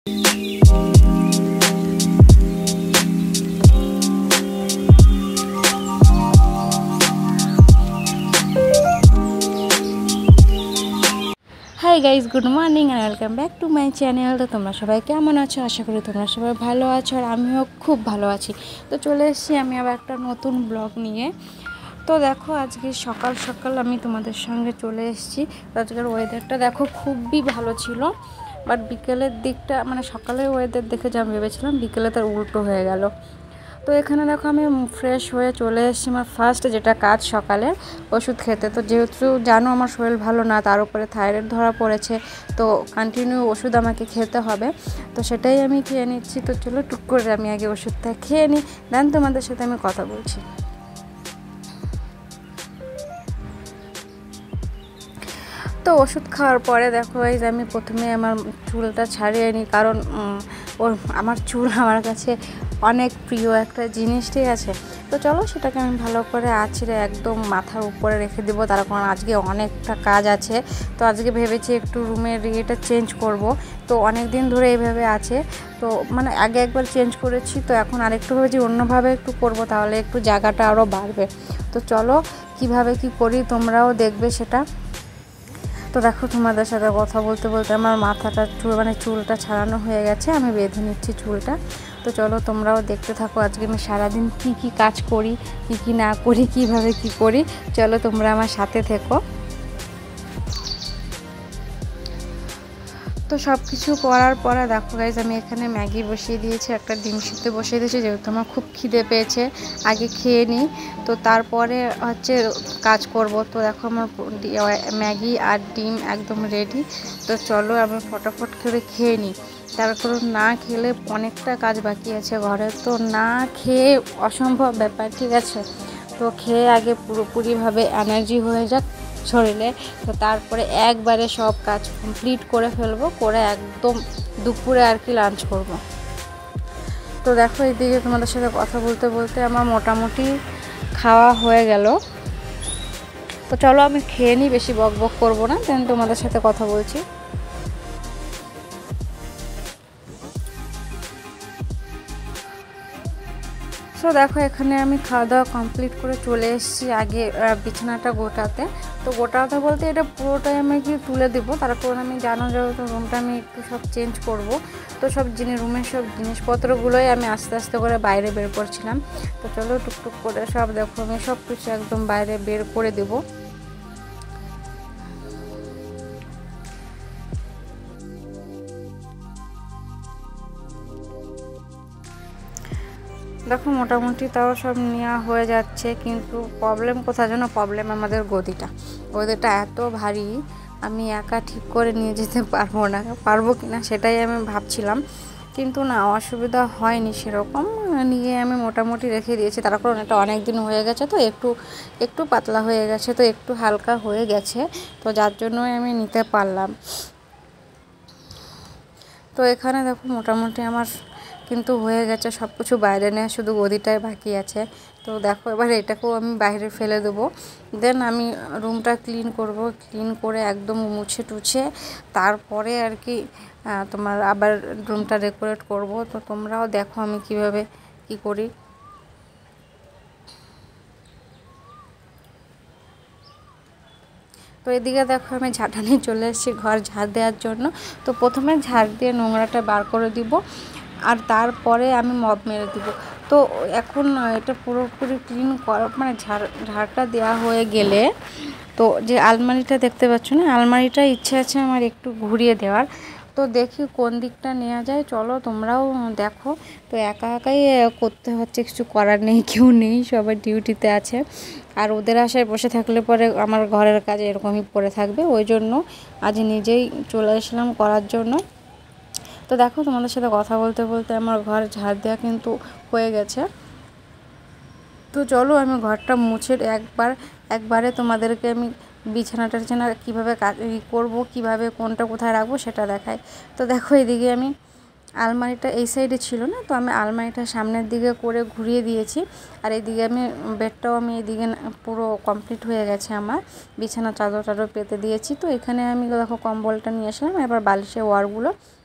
High guys good morning and welcome back to my channel. तो तुम्हारा सबाई केमन आछो? आशा करी तुम्हारा सबाई भालो आछो और आमिও खूब भालो आछि। तो चले एसेछि आमि आबार एकटा नतून ब्लग निये। तो देखो आज के सकाल सकाल आमि तोमादेर संगे चले एसेछि। आजकेर ओয়েদারটা देखो खूबই भालो छिलो, बाट बिकेलेर दिकटा माने सकालेर ওয়েদার देखे जा भेबेछिलाम बिकेले तार उल्टो हये गेल। तो एखाने देखो आमि फ्रेश हये चले एसेछि आमार फार्स्ट जेटा काज सकाले ओषुध खेते। तो जेहेतु जानो आमार शरीर भालो ना, तार उपरे थायरয়েড धरा पड़ेছে, तो कन्टिन्यू ओषुध आमाके खेते हबे। तो सेटाई आमि खेये निচ্ছি। तो चलो टुक करे आमि आगे ओषुधटा खेये निই, देन तोमादेर साथे आमि कथा बोलছি। तो ओषुध खाওয়ার পরে দেখো গাইস আমি প্রথমে আমার চুলটা ছাড়িয়ে নিই, কারণ আমার চুল আমার কাছে অনেক প্রিয় একটা জিনিস, ঠিক আছে। তো চলো সেটাকে আমি ভালো করে আঁচড়ে একদম মাথার উপরে রেখে দেবো, তার কারণ আজকে অনেকটা কাজ আছে। তো আজকে ভেবেছি একটু রুমের ইয়েটা চেঞ্জ করব। তো অনেক দিন ধরে এইভাবে আছে, তো মানে আগে একবার চেঞ্জ করেছি, তো এখন আরেকটু ভেবেছি অন্যভাবে একটু করব, তাহলে একটু জায়গাটা আরও বাড়বে। তো চলো কিভাবে কি করি তোমরাও দেখবে সেটা। তো দেখো তোমাদের সাথে কথা বলতে বলতে আমার মাথাটা চুলটা ছাড়ানো হয়ে গেছে, আমি বেঁধে নিচ্ছি চুলটা। তো চলো তোমরাও দেখতে থাকো আজকে আমি সারাদিন কি কাজ করি, কি না করি, কিভাবে কি করি। চলো তোমরা আমার সাথে থেকো। তো সব কিছু করার পরে দেখো গাইজ আমি এখানে ম্যাগি বসিয়ে দিয়েছি, একটা ডিম সিদ্ধ বসিয়ে দিয়েছি, যেহেতু আমার খুব খিদে পেয়েছে আগে খেয়ে নিই, তো তারপরে হচ্ছে কাজ করব। তো দেখো আমার ম্যাগি আর ডিম একদম রেডি। তো চলো আমি ফটাফট করে খেয়ে নিই, তার কারণ না খেলে অনেকটা কাজ বাকি আছে ঘরে, তো না খেয়ে অসম্ভব ব্যাপার, ঠিক আছে। তো খেয়ে আগে পুরোপুরিভাবে এনার্জি হয়ে যাক শরীরে, তো তারপরে একবারে সব কাজ কমপ্লিট করে ফেলবো, করে একদম দুপুরে আর কি লাঞ্চ করব। তো দেখো এইদিকে তোমাদের সাথে কথা বলতে বলতে আমার মোটামুটি খাওয়া হয়ে গেল। তো চলো আমি খেয়ে নিই, বেশি বক বক করবো না, দেন তোমাদের সাথে কথা বলছি। সো দেখো এখানে আমি খাওয়া দাওয়া কমপ্লিট করে চলে এসেছি আগে বিছানাটা গোটাতে। তো গোটাতে বলতে এটা পুরোটাই আমি কি তুলে দেবো, তার কারণ আমি জানো যেহেতু রুমটা আমি একটু সব চেঞ্জ করব। তো সব রুমের সব জিনিসপত্রগুলোই আমি আস্তে আস্তে করে বাইরে বের করছিলাম। তো চলো টুকটুক করে সব দেখো আমি সব কিছু একদম বাইরে বের করে দেবো। দেখো মোটামুটি তাও সব নেওয়া হয়ে যাচ্ছে, কিন্তু প্রবলেম কোথায় জানো? প্রবলেম আমাদের গদিটা এত ভারী, আমি একা ঠিক করে নিয়ে যেতে পারবো কিনা সেটাই আমি ভাবছিলাম, কিন্তু না অসুবিধা হয়নি সেরকম, নিয়ে আমি মোটামুটি রেখে দিয়েছি। তার কারণ এটা অনেক দিন হয়ে গেছে, তো একটু পাতলা হয়ে গেছে, তো একটু হালকা হয়ে গেছে, তো যার জন্যই আমি নিতে পারলাম। তো এখানে দেখো মোটামুটি আমার কিন্তু হয়ে গেছে সব কিছু বাইরে নেওয়া, শুধু গদিটাই বাকি আছে। তো দেখো এবার এটাকেও আমি বাইরে ফেলে দেবো, দেন আমি রুমটা ক্লিন করব, ক্লিন করে একদম মুছে টুছে তারপরে আর কি তোমার আবার রুমটা ডেকোরেট করব। তো তোমরাও দেখো আমি কিভাবে কি করি। তো এদিকে দেখো আমি ঝাঁটা নিয়ে চলে এসেছি ঘর ঝাড় দেওয়ার জন্য। তো প্রথমে ঝাড় দিয়ে নোংরাটা বার করে দিব, আর তারপরে আমি মপ মেরে দিব। তো এখন এটা পুরোপুরি ক্লিন করা মানে ঝাড়টা দেওয়া হয়ে গেলে, তো যে আলমারিটা দেখতে পাচ্ছ না, আলমারিটা ইচ্ছে আছে আমার একটু ঘুরিয়ে দেওয়ার। তো দেখি কোন দিকটা নেওয়া যায়, চলো তোমরাও দেখো। তো একা একাই করতে হচ্ছে, কিছু করার নেই, কেউ নেই, সবাই ডিউটিতে আছে, আর ওদের আশায় বসে থাকলে পরে আমার ঘরের কাজ এরকমই পড়ে থাকবে, ওই জন্য আজ নিজেই চলে আসলাম করার জন্য। তো দেখো তোমাদের সাথে কথা বলতে বলতে আমার ঘর ঝাড় দেওয়া কিন্তু হয়ে গেছে। তো চলো আমি ঘরটা মুছে একবারে তোমাদেরকে আমি বিছানাটা কীভাবে করবো, কীভাবে কোনটা কোথায় রাখবো সেটা দেখাই। তো দেখো এদিকে আমি আলমারিটা এই সাইডে ছিল না, তো আমি আলমারিটা সামনের দিকে করে ঘুরিয়ে দিয়েছি, আর এইদিকে আমি বেডটাও আমি এদিকে পুরো কমপ্লিট হয়ে গেছে, আমার বিছানা চাদর পেতে দিয়েছি। তো এখানে আমি দেখো কম্বলটা নিয়ে আসলাম, এবার বালিশের ওয়ারগুলো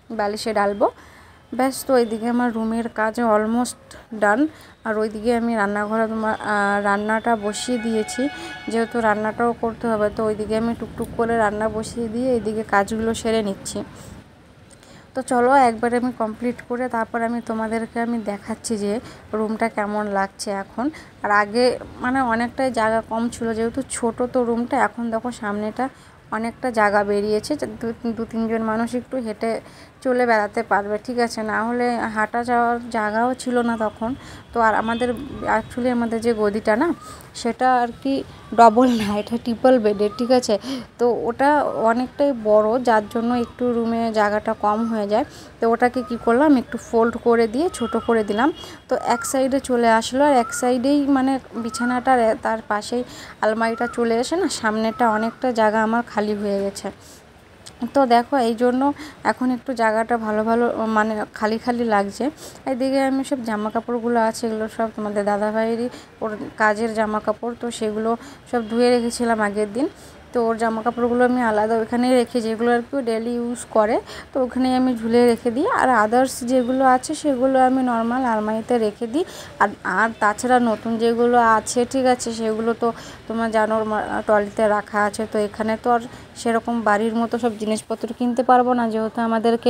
বালিশে ডালবো। ব্যাস, তো ওইদিকে আমার রুমের কাজ অলমোস্ট ডান। আর ওইদিকে আমি রান্নাঘরে রান্নাটা বসিয়ে দিয়েছি, যেহেতু রান্নাটাও করতে হবে, তো ওইদিকে আমি টুকটুক করে রান্না বসিয়ে দিয়ে এইদিকে কাজগুলো সেরে নিচ্ছি। তো চলো একবারে আমি কমপ্লিট করে তারপর আমি তোমাদেরকে দেখাচ্ছি যে রুমটা কেমন লাগছে এখন। আর আগে মানে অনেকটাই জায়গা কম ছিল, যেহেতু ছোট তো রুমটা, এখন দেখো সামনেটা অনেকটা জায়গা বেরিয়েছে, দু তিনজন মানুষ একটু হেঁটে চলে বেড়াতে পারবে, ঠিক আছে। না হলে হাঁটা যাওয়ার জায়গাও ছিল না তখন। তো আর অ্যাকচুয়ালি আমাদের যে গদিটা না, সেটা আর কি ডবল না, এটা ট্রিপল বেডের, ঠিক আছে। তো ওটা অনেকটাই বড়, যার জন্য একটু রুমে জায়গাটা কম হয়ে যায়। তো ওটাকে কি করলাম, একটু ফোল্ড করে দিয়ে ছোট করে দিলাম। তো এক সাইডে চলে আসলো, আর এক সাইডেই মানে বিছানাটার তার পাশেই আলমারিটা চলে এসে না, সামনেটা অনেকটা জায়গা আমার খালি হয়ে গেছে। তো দেখো এই জন্য এখন একটু জায়গাটা ভালো মানে খালি খালি লাগছে। এদিকে আমি সব জামা কাপড়গুলো আছে, এগুলো সব তোমাদের দাদাভাইয়েরই ওর কাজের জামা কাপড়, তো সেগুলো সব ধুয়ে রেখেছিলাম আগের দিন। তো ওর জামা কাপড়গুলো আমি আলাদা ওখানেই রেখে, যেগুলো আর কি ডেলি ইউজ করে, তো ওখানেই আমি ঝুলিয়ে রেখে দিই। আর আদার্স যেগুলো আছে সেগুলো আমি নর্মাল আলমারিতে রেখে দিই। আর তাছাড়া নতুন যেগুলো আছে, ঠিক আছে, সেগুলো তো তোমরা জানো ট্রলিতে রাখা আছে। তো এখানে তো আর সেরকম বাড়ির মতো সব জিনিসপত্র কিনতে পারবো না, যেহেতু আমাদেরকে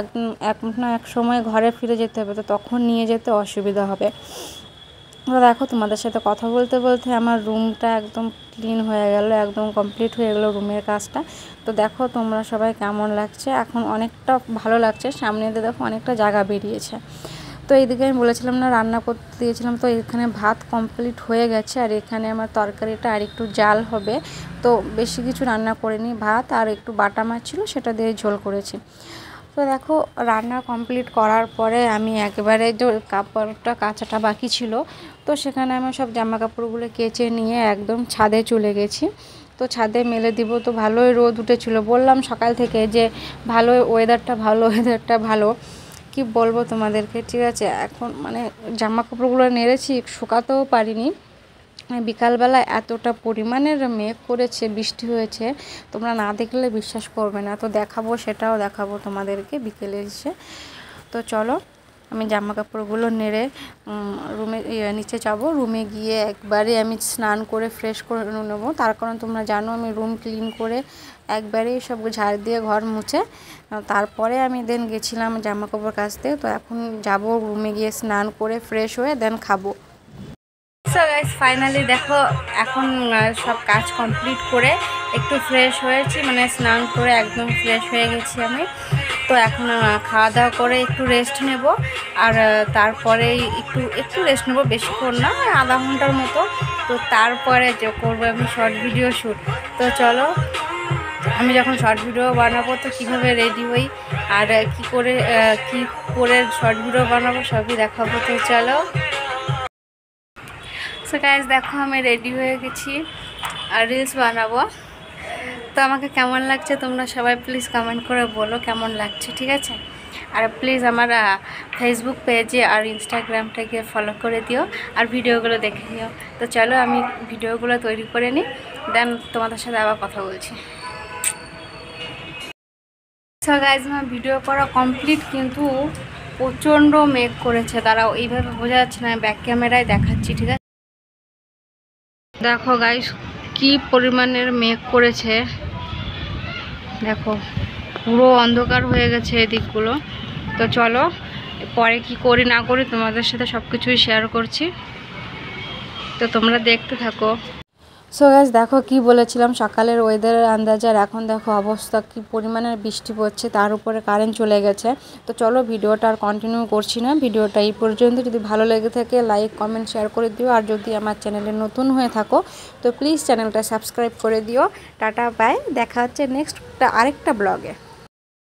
এক সময় ঘরে ফিরে যেতে হবে, তো তখন নিয়ে যেতে অসুবিধা হবে। তো দেখো তোমাদের সাথে কথা বলতে বলতে আমার রুমটা একদম ক্লিন হয়ে গেল, একদম কমপ্লিট হয়ে গেলো রুমের কাজটা। তো দেখো তোমরা সবাই কেমন লাগছে, এখন অনেকটা ভালো লাগছে, সামনে দিয়ে দেখো অনেকটা জায়গা বেরিয়েছে। তো এইদিকে আমি বলেছিলাম না রান্না করতে দিয়েছিলাম, তো এখানে ভাত কমপ্লিট হয়ে গেছে, আর এখানে আমার তরকারিটা আর একটু জাল হবে। তো বেশি কিছু রান্না করিনি, ভাত আর একটু বাটা মাছ ছিল, সেটা দিয়ে ঝোল করেছি। তো দেখো রান্না কমপ্লিট করার পরে আমি একেবারে যে কাপড়টা কাচাটা বাকি ছিল, তো সেখানে আমি সব জামা কাপড়গুলো কেচে নিয়ে একদম ছাদে চলে গেছি। তো ছাদে মেলে দিব, তো ভালোই রোদ উঠেছিল, বললাম সকাল থেকে যে ওয়েদারটা ভালো, কি বলবো তোমাদেরকে, ঠিক আছে। এখন মানে জামা কাপড়গুলো নেড়েছি, শুকাতেও পারিনি। বিকালবেলা এতটা পরিমাণের মেঘ করেছে, বৃষ্টি হয়েছে, তোমরা না দেখলে বিশ্বাস করবে না। তো সেটাও দেখাবো তোমাদেরকে বিকেলে এসে। তো চলো আমি জামা কাপড়গুলো নেড়ে রুমে নিচে যাব, রুমে গিয়ে একবারে আমি স্নান করে ফ্রেশ করে নেবো। তার কারণ তোমরা জানো আমি রুম ক্লিন করে একবারেই সব ঝাড় দিয়ে ঘর মুছে তারপরে আমি দেন গেছিলাম জামা কাপড় কাচতে। তো এখন যাব রুমে গিয়ে স্নান করে ফ্রেশ হয়ে দেন খাবো। সো গাইস ফাইনালি দেখো এখন সব কাজ কমপ্লিট করে একটু ফ্রেশ হয়েছি, মানে স্নান করে একদম ফ্রেশ হয়ে গেছি আমি। তো এখন খাওয়া দাওয়া করে একটু রেস্ট নেব, আর তারপরে একটু রেস্ট নেব, বেশিক্ষণ না, আধা ঘন্টার মতো। তো তারপরে যে করবো আমি শর্ট ভিডিও শ্যুট। তো চলো আমি যখন শর্ট ভিডিও বানাবো তো কীভাবে রেডি হই আর কি করে শর্ট ভিডিও বানাবো সবই দেখাবো। তো চলো। সো গাইস দেখো আমি রেডি হয়ে গেছি আর রিলস বানাবো। তো আমাকে কেমন লাগছে তোমরা সবাই প্লিজ কমেন্ট করে বলো কেমন লাগছে, ঠিক আছে। আর প্লিজ আমার ফেসবুক পেজে আর ইনস্টাগ্রামটাকে ফলো করে দিও আর ভিডিওগুলো দেখে নিও। তো চলো আমি ভিডিওগুলো তৈরি করে নিই, দেন তোমাদের সাথে আবার কথা বলছি। সো গাইস আমার ভিডিও করা কমপ্লিট, কিন্তু প্রচণ্ড মেঘ করেছে, তারাও এইভাবে বোঝা যাচ্ছে না, ব্যাক ক্যামেরায় দেখাচ্ছি, ঠিক আছে। দেখো গাইস কি পরিমাণের মেঘ করেছে, দেখো পুরো অন্ধকার হয়ে গেছে এদিকগুলো। তো চলো পরে কি করি না করি তোমাদের সাথে সব কিছুই শেয়ার করছি, তো তোমরা দেখতে থাকো। সো গাইস দেখো কি বলেছিলাম সকালের ওয়েদারের আন্দাজ, আর এখন দেখো অবস্থা কি পরিমাণের বৃষ্টি পড়ছে, তার উপরে কারেন্ট চলে গেছে। তো চলো ভিডিওটা আর কন্টিনিউ করছি না, ভিডিওটা এই পর্যন্ত। যদি ভালো লেগে থাকে লাইক কমেন্ট শেয়ার করে দিও, আর যদি আমার চ্যানেলে নতুন হয়ে থাকো তো প্লিজ চ্যানেলটা সাবস্ক্রাইব করে দিও। টাটা বাই, দেখা হচ্ছে নেক্সট আরেকটা ব্লগে।